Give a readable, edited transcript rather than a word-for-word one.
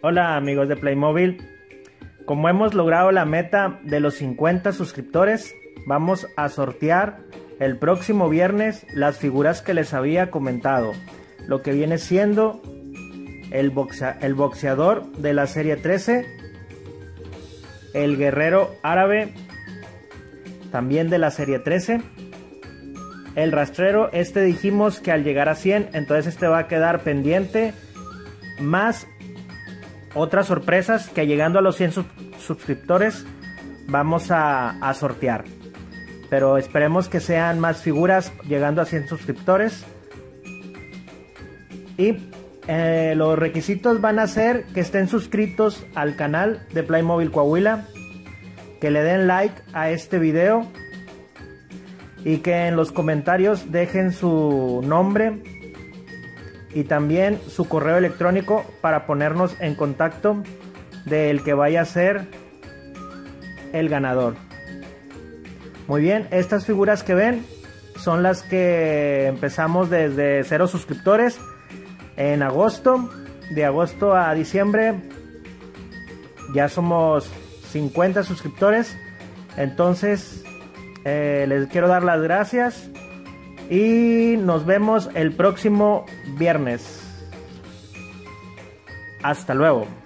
Hola amigos de Playmobil, como hemos logrado la meta de los 50 suscriptores, vamos a sortear el próximo viernes las figuras que les había comentado, lo que viene siendo el boxeador de la serie 13, el guerrero árabe también de la serie 13, el rastrero. Este dijimos que al llegar a 100, entonces este va a quedar pendiente, más otras sorpresas que llegando a los 100 suscriptores vamos a sortear. Pero esperemos que sean más figuras llegando a 100 suscriptores. Y los requisitos van a ser que estén suscritos al canal de Playmobil Coahuila, que le den like a este video y que en los comentarios dejen su nombre y también su correo electrónico para ponernos en contacto del que vaya a ser el ganador. Muy bien, estas figuras que ven son las que empezamos desde 0 suscriptores en agosto. De agosto a diciembre ya somos 50 suscriptores. Entonces les quiero dar las gracias y nos vemos el próximo viernes. Hasta luego.